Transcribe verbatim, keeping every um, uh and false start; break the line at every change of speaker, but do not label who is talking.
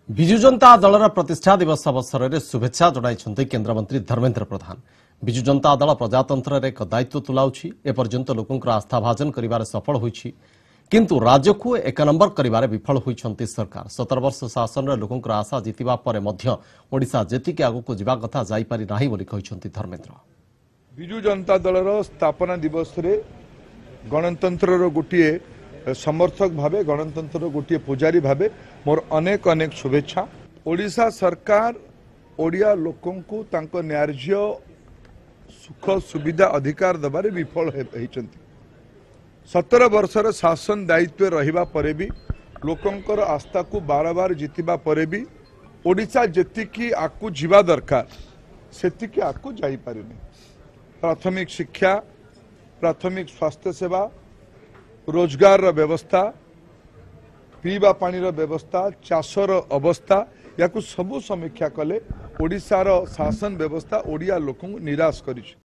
विजु जनता दलर प्रतिष्ठा दिवस अवसर में शुभेच्छा जणाइछन्ति केन्द्रमंत्री धर्मेन्द्र प्रधान। विजु जनता दल प्रजातंत्र रे एक दायित्व तुलाउछि। एपर्यंत लोकंकर आस्था भाजन करिवार सफल होइछि, किंतु राज्य को एक नंबर करिवार विफल होइछन्ति सरकार। सतर वर्ष शासन रे लोकंकर आशा जितिबा परे मध्य ओडिशा जेतिके आगुको जिबा कथा जाई पारि नाही बोली कहिछन्ति धर्मेन्द्र।
विजु जनता दलर स्थापना दिवस रे गणतंत्र गोटे समर्थक भावे गणतंत्र गोटे पुजारी भावे मोर अनेक अनेक शुभेच्छा। ओडिशा सरकार ओडिया लोकों को तांको न्याय्य सुख सुविधा अधिकार दबारे विफल होइछन्ति। सतर वर्षर शासन दायित्व रहिबा परे भी लोकंकर आस्था को बार बार जितिबा परे भी ओडिशा जेतिकी आकु जीवा दरकार सेतिकी आकु जाई पारिनी। प्राथमिक शिक्षा, प्राथमिक स्वास्थ्य सेवा, रोजगार व्यवस्था, पीवा पानी व्यवस्था, चाषर अवस्था या सबू समीक्षा कले ओडिशार शासन व्यवस्था ओडिया लोक निराश करिछि।